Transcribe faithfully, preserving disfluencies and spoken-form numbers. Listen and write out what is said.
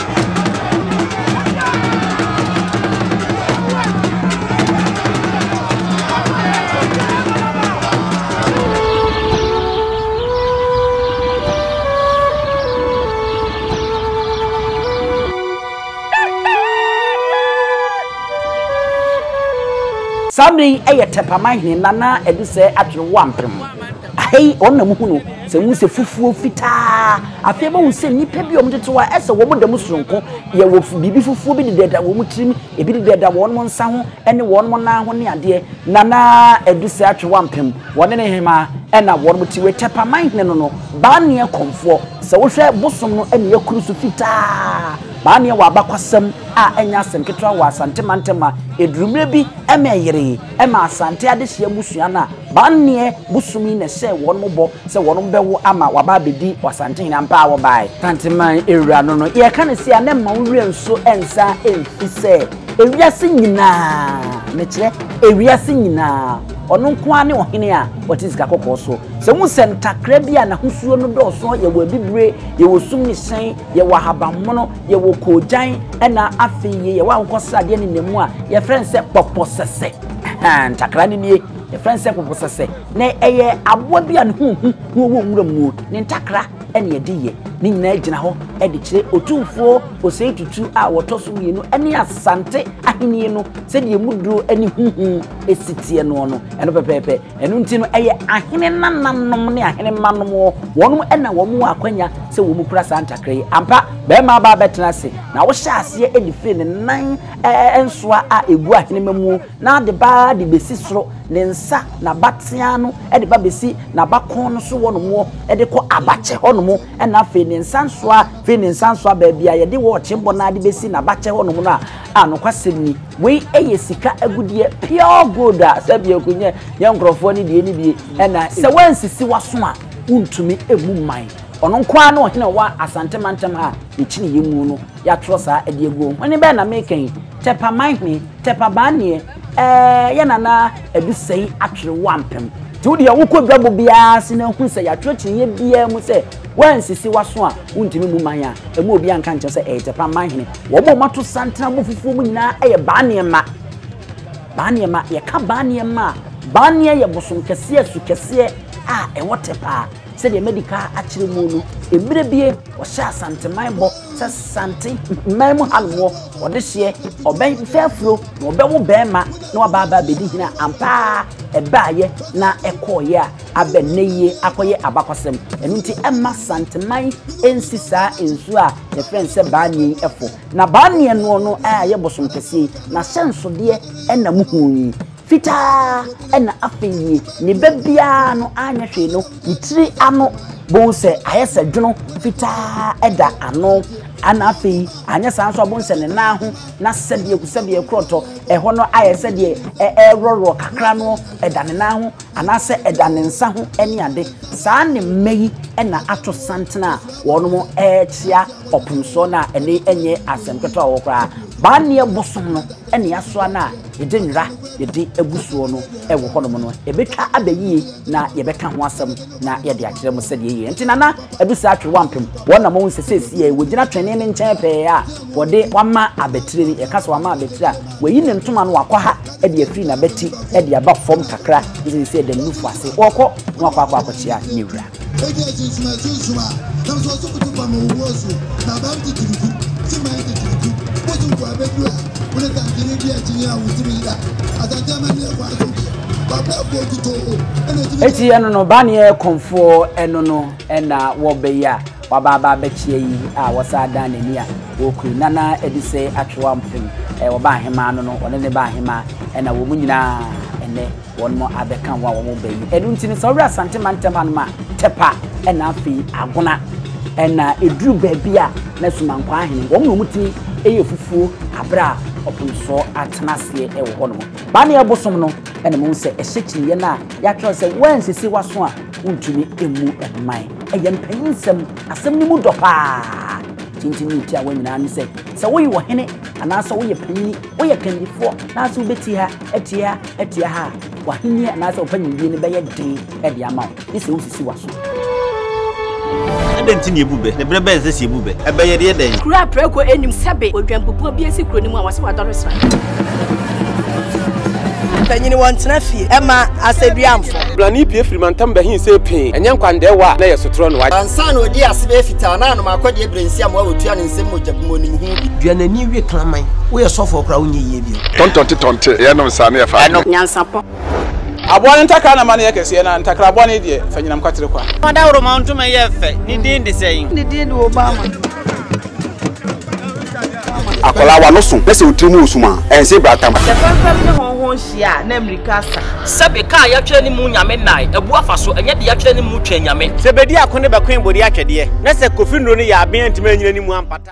Samri eye Tepa Manhene nana edu se Atwenewa Ampem. Ai onna mu hunu se mu se fufuo fitaa. Afia ba wu se nipa bi omtetewa ese wo modam suronko ye wo bibi fufuo bi deda wo mutirim e bi deda wo no nsa ho ene wo no na ho ne ade nana edu se Atwenewa Ampem wone ne hema ena wo no tiwe Tepa Manhene no no Banie konfo se wo hwe bosom no ene yakuru su fitaa. Banie wa abakwasam a enya asem ketwa wa Asante mantema edrumre bi emeyere ema Asante adehia busua na Banie busumi ne se wonmo bo se wonmo bewo ama waba bedi Asante hina mpa wo bai tanteman ewura no no ye kan se ane ma wure nso ensa enfise ewiase nyina ne kire ewiase nyina ono nko ane ohene a otizika kokoso se mu sentakra bia na husuo no doso ye wo bibire ye wo sumni sen ye wo habammono ye wo kojan ena afeye ye wa nkosade ne nemu a ye frense poposese ntakra ne nie ye frense poposese ne eye abo bia ne hu hu wo nwura mu ne ntakra ene ye diye ni nyina gina ho e de kire otumfo osei tutu a wotoso mienu ene Asante ahenie no se de muduro ene hu hu esitie no no eno pepepe eno nti no eye ahene nananom ne ahene manom wonum ena womu akwanya se womu kura santakre ampa be ma ba betena se na wo hya ase e de fe ne nan ensoa a egu ahene mamu na de ba de besi soro ne nsa na batia no e de ba besi na bakon no so wonum e de ko abache honom ena fe ne nsansoa fe ne nsansoa ba bia ye de wo chimbo na de besi na bache honom na ano kwasemi we eye sika agudie pure gold a sabia kunye ye nkrofo ni die ni bie ena se wansisi waso a untumi emu man ono nkwa na ohene wa Asante mantem ha ichini yemu no ya trosa ade egu oni be na meken Tepa Manhene Tepa Banie eh ye nana edusei Atwenewa Ampem tudi ya wuko dwabo bia se na hu se ya trochi bia mu se wansisi waso a untumi mu man a emu obi anka nche se eh Tepa Manhene wo bo mato santena bo fufu mu nyina eye Banie ma Banie ma ye ka Banie ma Banie ye bosom kese su kese a e wotepa se de medical akire mu no ebire bie wo sha Asante manbo se Asante manmu halwo wo de hye oben fefro no obewo bema na wababa bedi hina ampa ebaye na ekoye a abeneye akoye abakwasem enu nti emma Asante man ensisa ensu a ye friend se Banie efo na Banie no no a ye bosom kese na senso de ena muhunyi fita ena afenyi ni bebia no anya hwe no nitiri ano bo se ayese dwono fita eda ano ana afei anya sanso abonse ne na ho na sede kusebe ekroto eho no ayese de eroro kakra no eda ne na ho ana se eda ne nsa ho eni ade saa ne meyi ena ato santena wono ehia opunso na ene enye asemketo a wokra Banie bosom no ene yaso na yede nwra yede ebusuo no ewo honom no ebetwa abayi na yebeka ho asem na yede akire mo sede yi enti nana edusa Atwenewa Ampem wona mo nsesesi ye wogina twene ne nchen pe a wode wama abetire ni yeka so wama abetire a wayi ne ntoma no wakwa ha ede afiri na beti ede aba fom kakra isi se de nufu ase wokọ no akwa akwa akochia ni wura eti eno no Banie konfo eno no ena wo beya wababa bechie yi a wasa dan ni a wokuru nana edise Atwenewa Ampem e wo ba hema no no wone ne ba hema ena wo munyina ene won mo abeka wa wo beyi enu ntini so wura Asante mantem anuma Tepa ena afi agona ena eduru babia na sumankwa ahene wo mu mutini eye fufuo abra opunso atenase e wo hono Banie bosom no ene mo se ehyekyiriye na ya tro se wansisi waso a untumi emu eman eye mpanyinsem asem ni mu dopa tintini ti a wanyina ne se se wo yi wo hene ana se wo ye panyi wo ye kandifo na se wo beti ha etia etia ha wa hene ana se wo panyi bi ne be ye den e de ama wo ise wo sisi waso Denti ni ebube. Ne brebe nse si ebube. Ebe ye de den. Kura preko enim sebe odwampopo bi esi kuro ni mu a wase wadore sra. Tanyini wantena fie. Ema aseduamfo. Blani pie frimantam behin se pin. Enye nkwande wa na yesotro no wa. Ansa na odi asebe fita na no makode ebrensi am wa otua ne nsem mojabu onim hu bi. Duanani wie klaman. Wo ye sofo okra wo nye yie bi. Tontonte tonte ye no sa na ye fa. NYANSAPO. Abone ntaka na mane yekese na ntakra abone de fanyinam kwatere kwa. Mada woro ma ntuma ye fe. Ni din de sei. Ni din de Obama. Akola wa no so. Pese otrimu osuma. Ense bratam. Se fanfam ne honhon hia na America sa. Sebe ka ya twere ni mu nyame nai. Ebu afa so enye de ya twere ni mu twa nyame. Se bedi akone be kwen bodi atwede. Na se kofi nro ni ya aben ntime nyina ni mu ampata.